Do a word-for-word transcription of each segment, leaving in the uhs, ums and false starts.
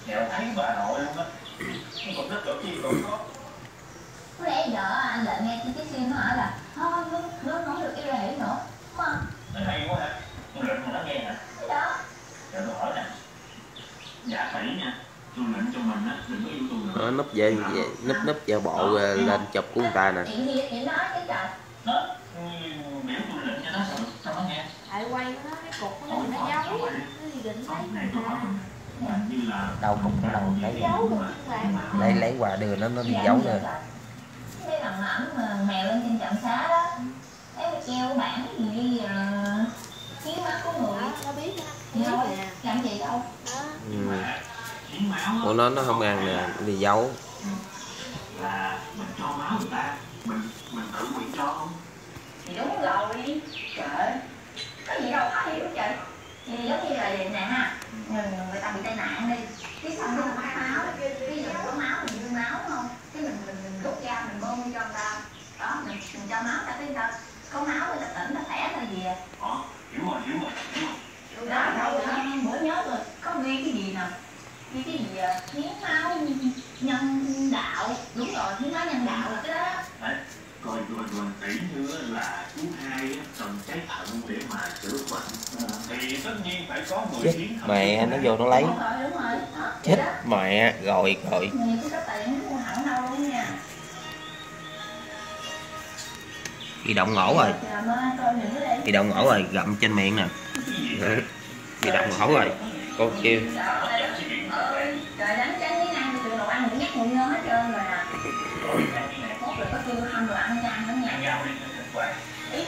Mèo thấy bà nội luôn á. Còn rất đỡ chi còn có. Có lẽ giờ anh lại nghe cái phim nó hỏi là thôi nó nó nói được yêu hệ nữa, đúng không? Nó hay quá hả? Tôi lệnh mà nó nghe hả? Cái đó. Cho tôi hỏi nè. Dạ phải nha. Tôi lệnh cho mình á, đừng có yêu tôi nữa. Nó núp về, về núp núp vào bộ lên chụp của người ta nè. Chuyện gì chuyện nói cái trời. Nó biểu tôi lệnh cho nó sao sao nó nghe. Tại quay nó cái cục của nó thì nó giấu nó thì định lấy Này tôi hỏi như là Đâu cục nó đâu lấy giấu được lấy lấy quà đưa nó nó đi giấu rồi. Cái lần mà ảnh mà mèo lên trên trạm xá đó, thấy mà treo bảng gì hiến máu của người. Nó biết Gì đâu, làm gì đâu. Ừ. Của nó nó không ăn nè, nó đi giấu. Là mình cho máu người ta, mình mình tự nguyện cho không? Thì đúng rồi, trời ơi, có gì đâu khó hiểu trời. Thì giống như là vậy nè ha, người, người ta bị tai nạn đi, cái xong nó mất máu, cái giờ có máu mình đưa máu không? Cái mình mình, mình rút ra mình bơm cho người ta, đó mình, mình cho máu ta cái người ta có máu người ta tỉnh, ta khỏe ta gì à? Ờ, hiểu rồi, hiểu rồi, hiểu rồi. Đó, đâu đó, bữa nhớ rồi, có ghi cái gì nè, ghi cái gì à, hiến máu nhân đạo, đúng rồi, hiến máu nhân đạo là cái đó. Đấy, rồi rồi rồi tỷ nữa là chú hai cần trái thận để mà chữa bệnh thì tất nhiên phải có người Chết hiến thận. mẹ nó vô nó lấy. Đúng rồi, đúng rồi. Đó, Chết mẹ rồi rồi. nhiều cái có tiền mua hẳn đâu luôn nha. Bị động ngổ rồi. Bị động ngổ rồi, gặm trên miệng nè. Bị động ngổ rồi. Con kêu. Trời đánh trắng miếng ăn từ đồ ăn cũng nhắc nguồn ngon hết trơn rồi nè. Mốt rồi có kêu không đồ ăn cho ăn nữa nha. Ý.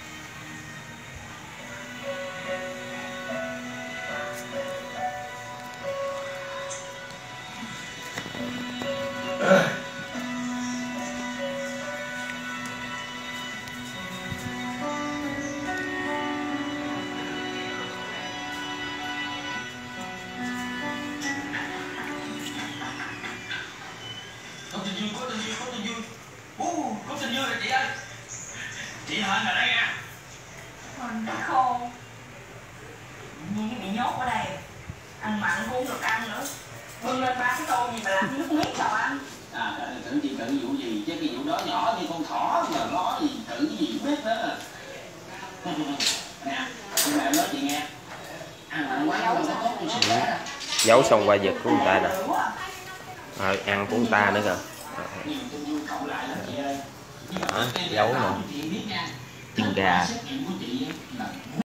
Có tình duyên, có tình duyên, có tình duyên. Ú, có tình duyên rồi chị ơi. Chị Hên ở đây nha. Mình đã khô. Như cái bị nhốt ở đây. Ăn mặn cũng không được ăn nữa. Bưng lên ba cái tô gì mà làm nước miếng đâu ăn. À, tưởng chị tự vụ gì chứ cái vụ đó nhỏ như con thỏ mà nó gì tự cái gì biết đó. Nè, nhưng mà em nói chị nghe. Ăn mặn quá không có tốt cho sức khỏe. Giấu xong qua giật của người ta nè. À, ăn của người ta nữa kìa. Đó, giấu nè. Chân gà.